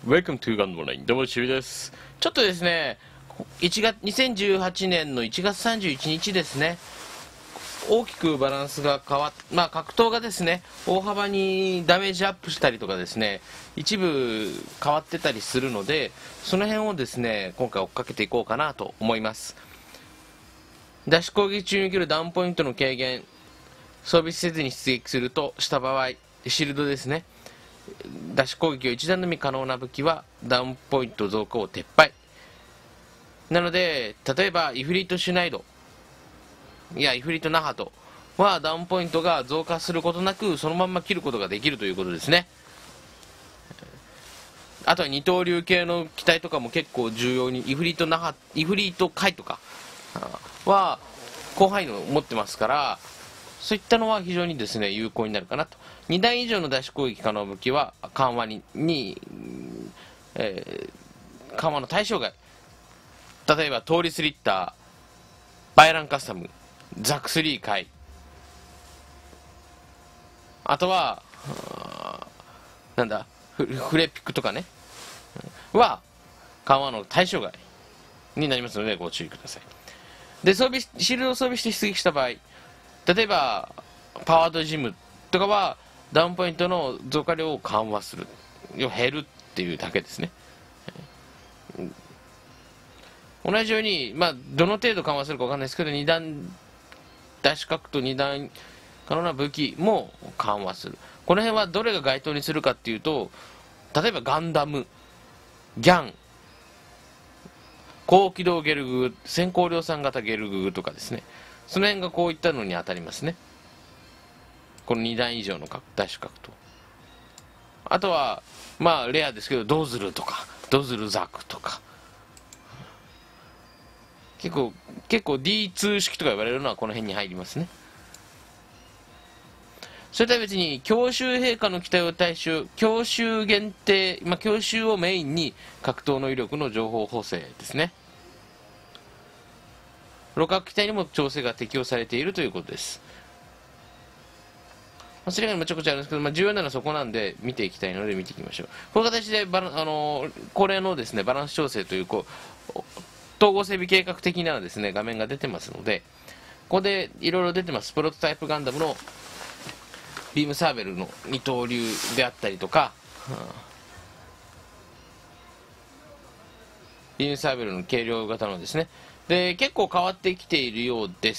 Welcome to Gun Morning。どうも、しゅうです。ちょっとですね、2018年の1月31日ですね、大きくバランスが変わっ、格闘がですね、大幅にダメージアップしたりとかですね、一部変わってたりするので、その辺をですね、今回追っかけていこうかなと思います。ダッシュ攻撃中に受けるダウンポイントの軽減、装備せずに出撃するとした場合、シールドですね。ダッシュ攻撃を一段のみ可能な武器はダウンポイント増加を撤廃なので、例えばイフリートシュナイドやイフリートナハトはダウンポイントが増加することなくそのまんま切ることができるということですね。あとは二刀流系の機体とかも結構重要に、イフリートカイとかは広範囲の持ってますから、そういったのは非常にですね有効になるかなと。2段以上のダッシュ攻撃可能武器は緩和緩和の対象外。例えばトーリスリッター、バイランカスタム、ザク3回、あとはフレピックとかねは緩和の対象外になりますのでご注意ください。で、シールドを装備して出撃した場合、例えばパワードジムとかはダウンポイントの増加量を緩和する、減るっていうだけですね。同じように、どの程度緩和するか分かんないですけど、2段ダッシュ角と2段可能な武器も緩和する。この辺はどれが該当にするかっていうと、例えばガンダム、ギャン、高機動ゲルグ、先行量産型ゲルグとかですね、その辺がこういったのに当たりますね。この2段以上のダッシュ角と、あとはレアですけどドズルとかドズルザクとか、結構 D2 式とか言われるのはこの辺に入りますね。それとは別に強襲陛下の機体を対象、強襲限定、強襲をメインに格闘の威力の情報補正ですね。露獲機体にも調整が適用されているということです。それ以外にもちょこちょこあるんですけど、重要なのはそこなんで見ていきたいので見ていきましょう。この形でこれのですねバランス調整という統合整備計画的なですね画面が出てますので、ここでいろいろ出てます。プロトタイプガンダムのビームサーベルの二刀流であったりとか、ビームサーベルの軽量型のですね、で結構変わってきているようです。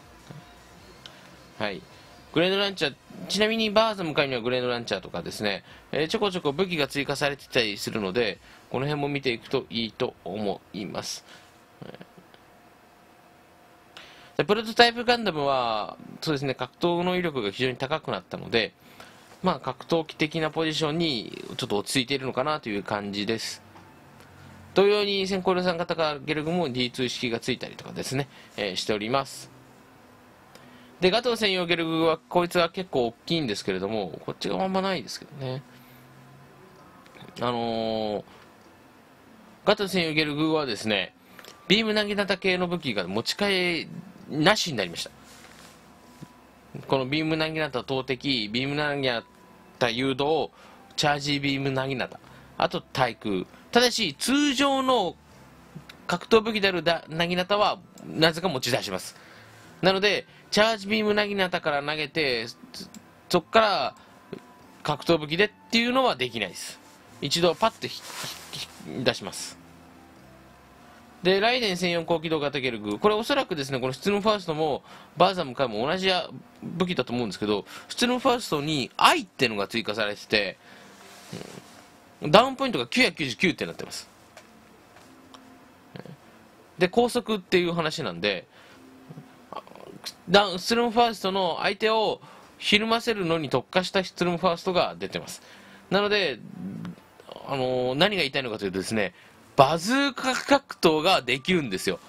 はい。グレードランチャー、ちなみにバーザ向かいにはグレードランチャーとかですね、ちょこちょこ武器が追加されてたりするので、この辺も見ていくといいと思います。でプロトタイプガンダムはそうですね、格闘の威力が非常に高くなったので、格闘機的なポジションにちょっと落ち着いているのかなという感じです。同様に先行量産型がゲルグも D2 式がついたりとかですね、しております。で、ガトー専用ゲルグはこいつは結構大きいんですけれども、こっちがあんまないですけどね。ガトー専用ゲルグはですね、ビーム投げ型系の武器が持ち替えなしになりました。このビーム投げ型投擲、ビーム投げ型誘導、チャージビーム投げ型、あと対空。ただし通常の格闘武器である投げ型はなぜか持ち出します。なのでチャージビーム投げ型から投げてそこから格闘武器でっていうのはできないです。一度パッと出します。でライデン専用高機動型ゲルグ、これおそらくですね、このスツルムファーストもバーザム回も同じ武器だと思うんですけど、スツルムファーストに愛っていうのが追加されてて、ダウンポイントが999ってなってます。で高速っていう話なんで、スツルムファーストの相手をひるませるのに特化したスツルムファーストが出てます。なので、何が言いたいのかというとですね、バズーカ格闘ができるんですよ。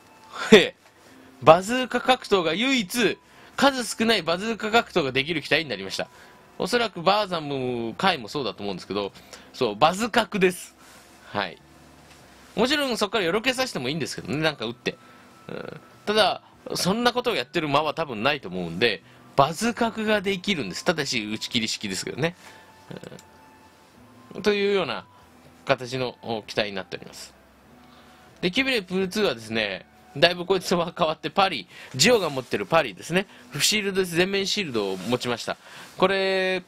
バズーカ格闘が唯一、数少ないバズーカ格闘ができる機体になりました。おそらくバーザム回もそうだと思うんですけど、そう、バズ格です。はい。もちろんそこからよろけさせてもいいんですけどね、なんか撃って。ただ、そんなことをやってる間は多分ないと思うんで、バズ角ができるんです。ただし打ち切り式ですけどね。というような形の機体になっております。でキュビレプール2はですね、だいぶこいつは変わってパリ、ジオが持ってるパリですね、シールドです。全面シールドを持ちました。これ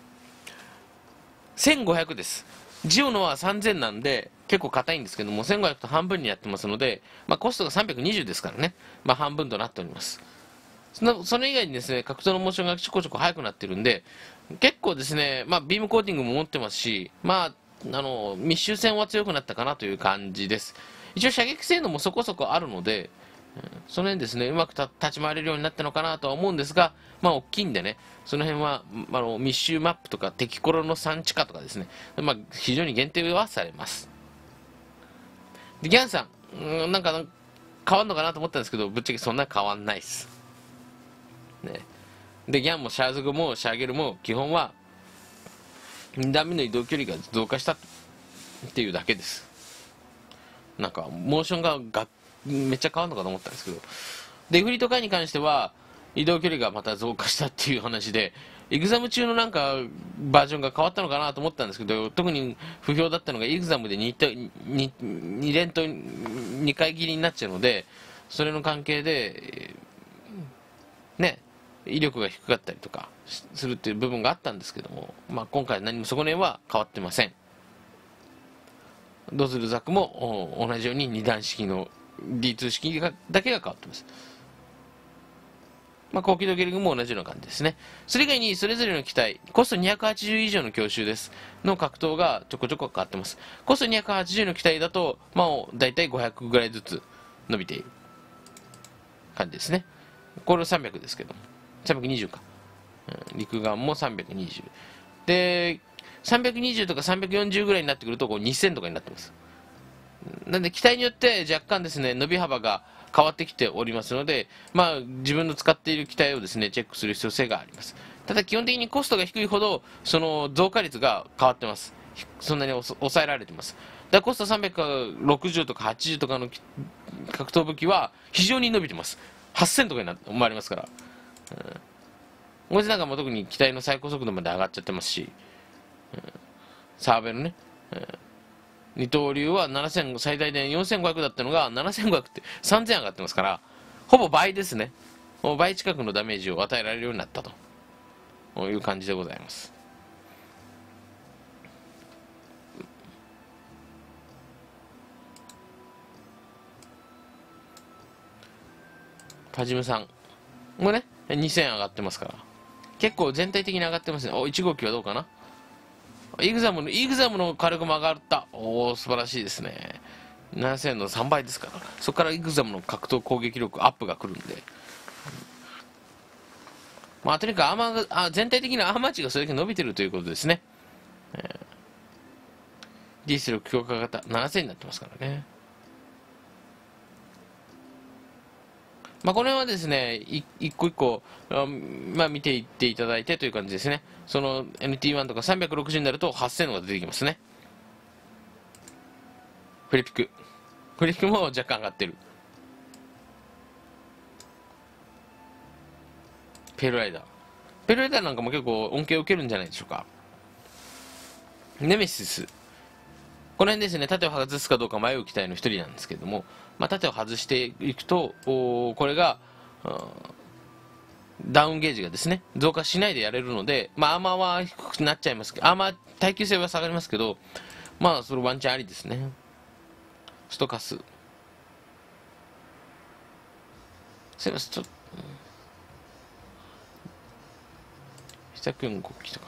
1500です。ジオのは3000なんで結構硬いんですけども、1500と半分にやってますので、コストが320ですからね、半分となっております。それ以外にですね、格闘のモーションがちょこちょこ速くなってるんで、結構ですね、ビームコーティングも持ってますし、密集戦は強くなったかなという感じです。一応射撃性能もそこそこあるので、その辺ですね、うまく立ち回れるようになったのかなとは思うんですが、大きいんでね、その辺は、密集マップとか敵コロの産地化とかですね、非常に限定はされます。でギャンさん、なんか変わんのかなと思ったんですけど、ぶっちゃけそんな変わんないです。ね、でギャンもシャーズグもシャーゲルも基本は2段目の移動距離が増加したっていうだけです。なんかモーションがめっちゃ変わるのかと思ったんですけど、でフリート回に関しては移動距離がまた増加したっていう話で、エグザム中のなんかバージョンが変わったのかなと思ったんですけど、特に不評だったのがエグザムで2連と2回切りになっちゃうので、それの関係でね、威力が低かったりとかするっていう部分があったんですけども、今回何もそこら辺は変わってません。ドズルザクも同じように2段式の D2 式だけが変わってます。高機動ゲルグも同じような感じですね。それ以外にそれぞれの機体、コスト280以上の強襲ですの格闘がちょこちょこ変わってます。コスト280の機体だと、だいたい500ぐらいずつ伸びている感じですね。これ300ですけども、320か。陸眼も320。で、320とか340ぐらいになってくると、2000とかになってます。なんで、機体によって若干ですね、伸び幅が変わってきておりますので、自分の使っている機体をですね、チェックする必要性があります。ただ、基本的にコストが低いほど、その増加率が変わってます。そんなに抑えられてます。だからコスト360とか80とかの格闘武器は非常に伸びてます。8000とかに思われますから。こいつなんかも特に機体の最高速度まで上がっちゃってますし、サーベルね、二刀流は7000、最大で4500だったのが7500って3000上がってますから、ほぼ倍ですね。もう倍近くのダメージを与えられるようになったという感じでございます。パジムさんもね、2000上がってますから、結構全体的に上がってますね。1号機はどうかな。イグザムの火力も上がった。素晴らしいですね。7000の3倍ですから、そこからイグザムの格闘攻撃力アップが来るんで、とにかく全体的なアーマー値がそれだけ伸びてるということですね。ディース力強化型7000になってますからね。この辺はですね、一個一個、見ていっていただいてという感じですね。その NT1 とか360になると8000のが出てきますね。フリピクも若干上がってる。ペールライダーなんかも結構恩恵を受けるんじゃないでしょうか。ネメシス、この辺ですね、盾を外すかどうか迷う機体の一人なんですけれども、盾を外していくと、これがダウンゲージがですね、増加しないでやれるので、アーマーは低くなっちゃいますけど、アーマー耐久性は下がりますけど、それワンチャンありですね。ストカス、すいません、試作4国旗とか、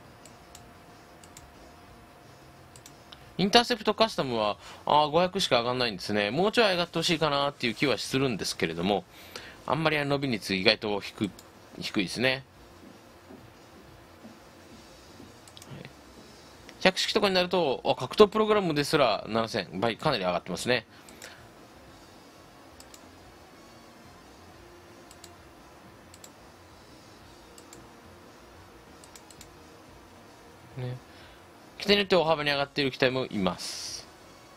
インターセプトカスタムは500しか上がらないんですね。もうちょい上がってほしいかなっていう気はするんですけれども、あんまり伸び率意外と低いですね。100式とかになると格闘プログラムですら7000倍、かなり上がってますね。機体によって大幅に上がっている機体もいます。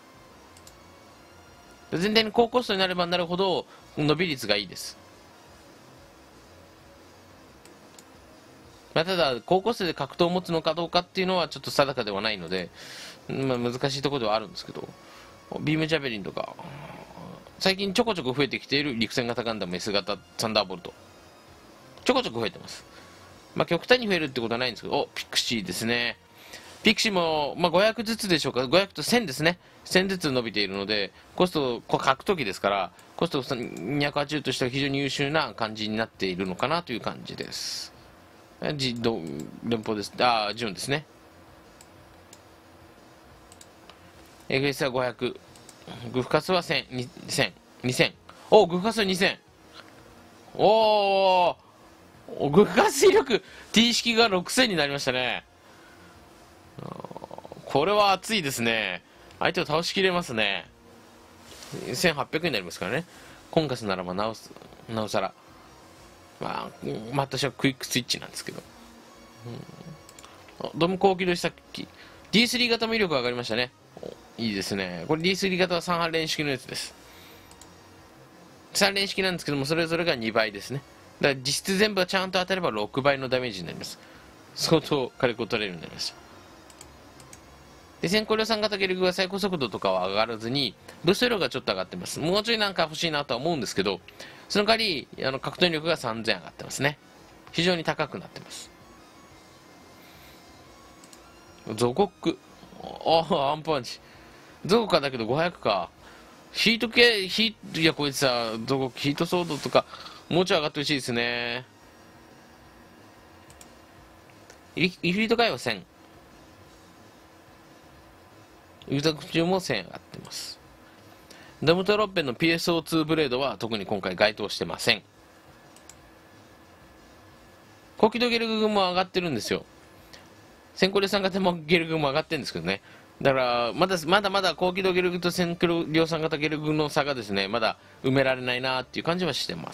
全体に高コストになればなるほど伸び率がいいです。 まあ、ただ高校生で格闘を持つのかどうかっていうのはちょっと定かではないので、まあ、難しいところではあるんですけど、ビームジャベリンとか最近ちょこちょこ増えてきている陸戦型ガンダム S 型サンダーボルト、ちょこちょこ増えてます。まあ、極端に増えるってことはないんですけど、ピクシーですね。ピクシーも、まあ、500ずつでしょうか、500と1000ですね、1000ずつ伸びているので、コスト、格闘技ですから、コスト280としては非常に優秀な感じになっているのかなという感じです。連邦です。ジュンですね。FS は500、グフカスは1000、2000、2000。お、グフカスは2000。おー、グフカス威力 T 式が6000になりましたね。これは熱いですね。相手を倒しきれますね。1800になりますからね。コンカスならばなおさら。まあ、私はクイックスイッチなんですけど。ドム高機動試作機。D3 型も威力上がりましたね。いいですね。これ D3 型は3波連式のやつです。3連式なんですけども、それぞれが2倍ですね。だから実質全部がちゃんと当たれば6倍のダメージになります。相当火力を取れるようになりました。で、先行量産型ゲルグは最高速度とかは上がらずに、ブースト量がちょっと上がってます。もうちょいなんか欲しいなとは思うんですけど、その代わり、格闘力が3000上がってますね。非常に高くなってます。ゾコック。アンパンチ。ゾコかだけど500か。ヒート系、いや、こいつさ、ゾコック、ヒートソードとか、もうちょい上がってほしいですね。イフリート回は1000。ユーザー中も1000上がってます。ダムトロッペンの PSO2 ブレードは特に今回該当してません。高機動ゲルグも上がってるんですよ。先行量産型もゲルグも上がってるんですけどね。だからまだ高機動ゲルグと先行量産型ゲルグの差がですね、まだ埋められないなっていう感じはしてます。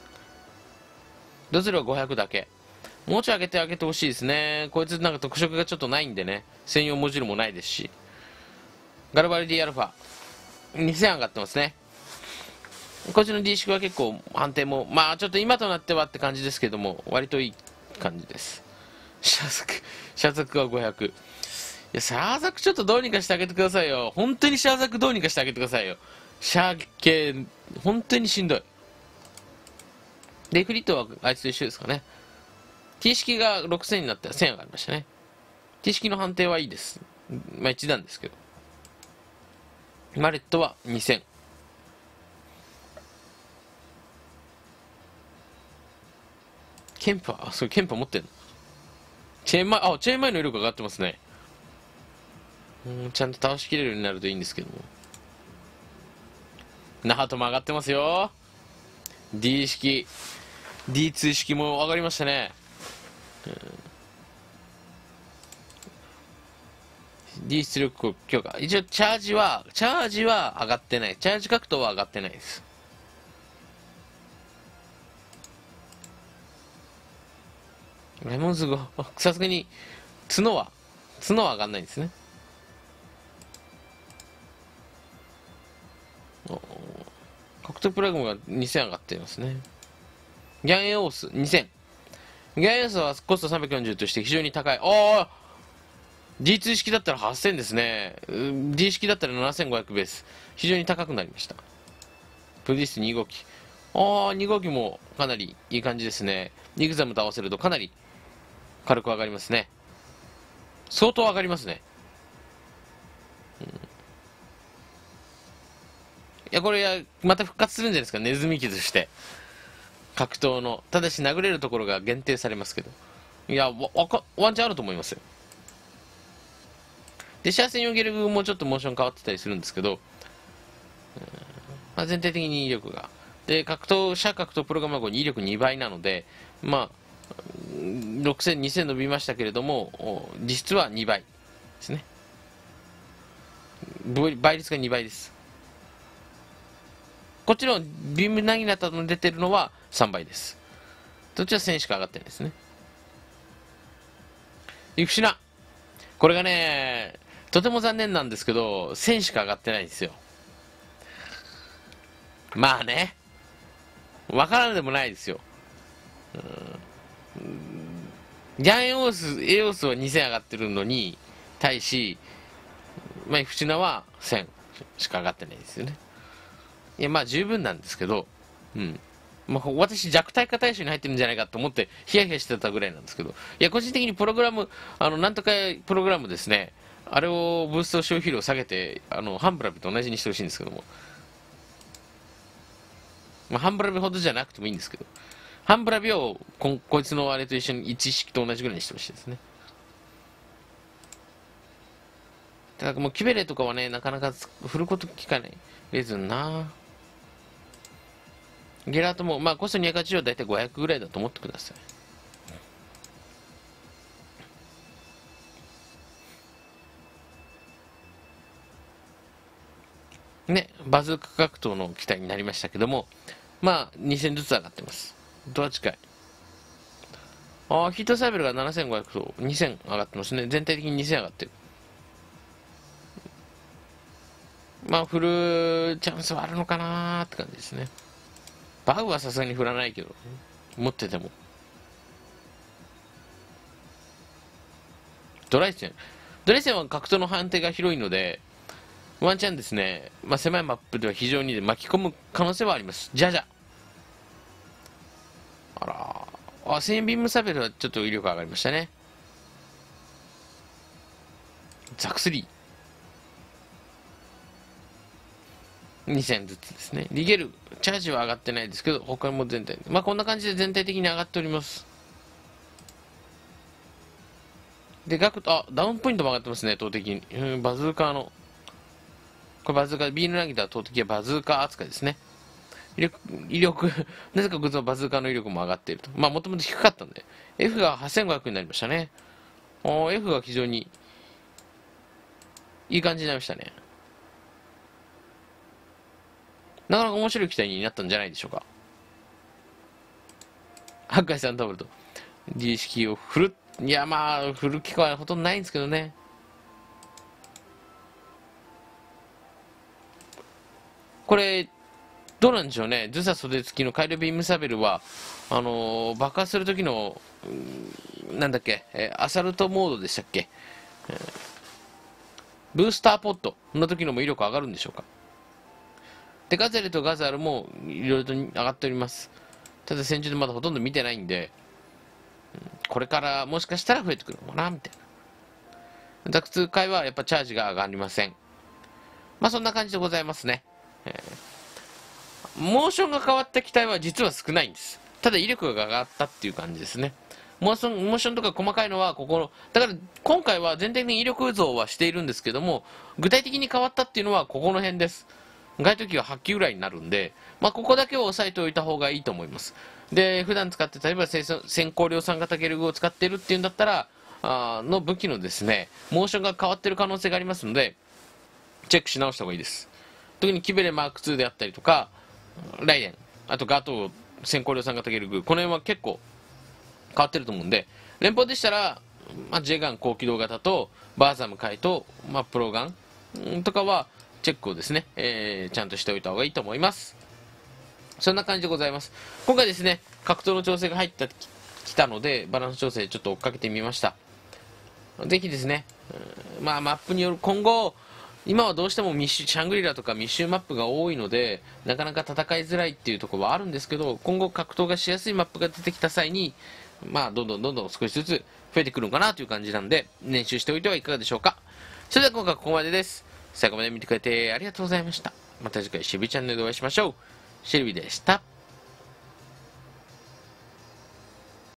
ドズルは500だけ。もうちょい上げてほしいですね。こいつなんか特色がちょっとないんでね、専用モジュールもないですし。ガルバルディアルファ2000上がってますね。こっちの D 式は結構判定も、まあちょっと今となってはって感じですけども、割といい感じです。シャザクは500。いや、シャーザクちょっとどうにかしてあげてくださいよ。本当にシャーザクどうにかしてあげてくださいよ。シャー系、本当にしんどい。で、フリットはあいつと一緒ですかね。T 式が6000になって1000上がりましたね。T 式の判定はいいです。まあ一段ですけど。マレットは2000。ケンパそれケンパ持ってんの？チェーン前の威力上がってますね。ちゃんと倒しきれるようになるといいんですけども。ナハトも上がってますよ。D 式。D2 式も上がりましたね。D 出力強化。一応チャージは上がってない。チャージ格闘は上がってないです。レモンズゴさすがに角は上がんないんですね。格闘プラグが2000上がっていますね。ギャンエオース2000。ギャンエオースはコスト340として非常に高い。D2 式だったら8000ですね。D 式だったら7500ベース。非常に高くなりました。プリディス2号機。2号機もかなりいい感じですね。ニグザムと合わせるとかなり軽く上がりますね。相当上がりますね。いや、これまた復活するんじゃないですか、ネズミ機として。格闘の。ただし殴れるところが限定されますけど。いや、ワンチャンあると思いますよ。で、シャー専用ゲルグもちょっとモーション変わってたりするんですけど、まあ、全体的に威力が。で、格闘プログラム後に威力2倍なので、まあ、6000、2000伸びましたけれども、実質は2倍ですね。倍率が2倍です。こっちのビームナギナタの出てるのは3倍です。どっちは1000しか上がってないですね。ユクシナ。これがね、とても残念なんですけど、1000しか上がってないんですよ。まあね、わからんでもないですよ。 ギャンエオスは2000上がってるのに対し、まあ、フチナは1000しか上がってないですよね。いや、まあ十分なんですけど、うん。まあ、私弱体化対象に入ってるんじゃないかと思ってヒヤヒヤしてたぐらいなんですけど、いや、個人的にプログラム、なんとかプログラムですね、あれをブースト消費量を下げて、ハンブラビと同じにしてほしいんですけども、まあ、ハンブラビほどじゃなくてもいいんですけど、ハンブラビをこいつのあれと一緒に一式と同じぐらいにしてほしいですね。ただもうキベレとかはね、なかなか振ること聞かない。レズンなゲラートも、まあコスト280はだいたい500ぐらいだと思ってください。ね、バズーカ格闘の機体になりましたけども、まあ2000ずつ上がってます。ドア近い。ヒートサイベルが7500と2000上がってますね。全体的に2000上がってる。まあ振るチャンスはあるのかなーって感じですね。バグはさすがに振らないけど、持ってても。ドライセンは格闘の判定が広いので、ワンチャンですね、まあ、狭いマップでは非常に巻き込む可能性はあります。じゃじゃ。あら1000円ビームサベルはちょっと威力上がりましたね。ザクスリー。2000ずつですね。リゲル、チャージは上がってないですけど、他も全体、まあこんな感じで全体的に上がっております。で、ダウンポイントも上がってますね、投擲に。バズーカの、これバズーカ、ビール投げた投擲はバズーカ扱いですね。威力なぜかグッズのバズーカの威力も上がっていると。まあもともと低かったんで、F が8500になりましたね。F が非常にいい感じになりましたね。なかなか面白い機体になったんじゃないでしょうか。ハッカイさんダブルと D 式を振る。いや、まあ、振る機会はほとんどないんですけどね。これ、どうなんでしょうね。ズサ袖付きのカイルビームサベルは、爆発する時の、なんだっけ、アサルトモードでしたっけ、ブースターポットの時のも威力上がるんでしょうか。で、ガゼルとガザールもいろいろと上がっております。ただ戦中でまだほとんど見てないんで、これからもしかしたら増えてくるのかな、みたいな。ザク2回はやっぱチャージが上がりません。まあそんな感じでございますね。モーションが変わった機体は実は少ないんです。ただ威力が上がったっていう感じですね。モーションとか細かいのはここの、だから今回は全体的に威力増はしているんですけども、具体的に変わったっていうのはここの辺です。外時機は8機ぐらいになるんで、まあ、ここだけを押さえておいた方がいいと思います。で、普段使って、例えば先行量産型ゲルグを使ってるっていうんだったら、の武器のですね、モーションが変わってる可能性がありますので、チェックし直した方がいいです。特にキベレマーク2であったりとか、ライデン、あとガトー、先行量産型ゲルグ、この辺は結構変わってると思うんで、連邦でしたら、まあ、J ガン高機動型と、バーザム回と、まあ、プロガンとかは、チェックをですね、ちゃんとしておいた方がいいと思います。そんな感じでございます。今回ですね、格闘の調整が入ってきたので、バランス調整ちょっと追っかけてみました。ぜひですね、まあマップによる今後、今はどうしてもシャングリラとか密集マップが多いので、なかなか戦いづらいっていうところはあるんですけど、今後格闘がしやすいマップが出てきた際に、まあどんどん少しずつ増えてくるのかなという感じなんで、練習しておいてはいかがでしょうか。それでは今回はここまでです。最後まで見てくれてありがとうございました。また次回シェビチャンネルでお会いしましょう。シェルビでした。